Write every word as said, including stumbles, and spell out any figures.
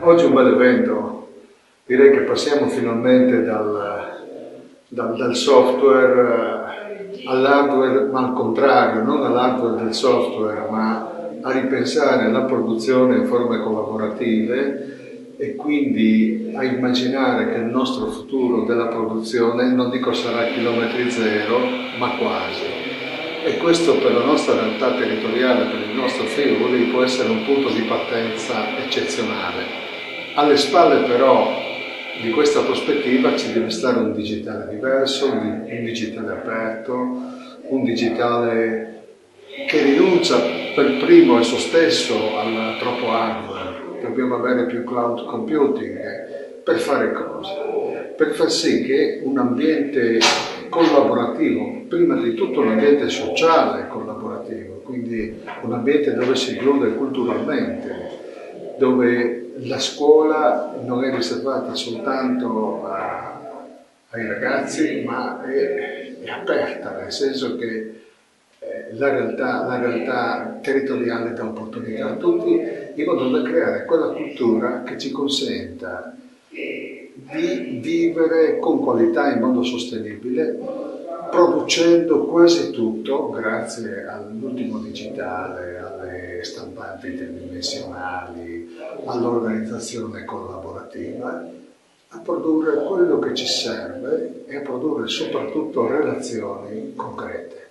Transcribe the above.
Oggi è un bel evento, direi che passiamo finalmente dal, dal, dal software all'hardware, ma al contrario, non all'hardware del software, ma a ripensare alla produzione in forme collaborative e quindi a immaginare che il nostro futuro della produzione, non dico sarà a chilometri zero, ma quasi. E questo per la nostra realtà territoriale, per il nostro Friuli, può essere un punto di partenza eccezionale. Alle spalle però di questa prospettiva ci deve stare un digitale diverso, un digitale aperto, un digitale che rinuncia per primo esso stesso al troppo hardware. Dobbiamo avere più cloud computing per fare cosa? Per far sì che un ambiente collaborativo, prima di tutto un ambiente sociale collaborativo, quindi un ambiente dove si include culturalmente, dove la scuola non è riservata soltanto a, ai ragazzi, ma è, è aperta, nel senso che eh, la, realtà, la realtà territoriale dà opportunità a tutti, in modo da creare quella cultura che ci consenta di vivere con qualità in modo sostenibile, producendo quasi tutto grazie all'ultimo digitale, alle stampanti tridimensionali, all'organizzazione collaborativa, a produrre quello che ci serve e a produrre soprattutto relazioni concrete.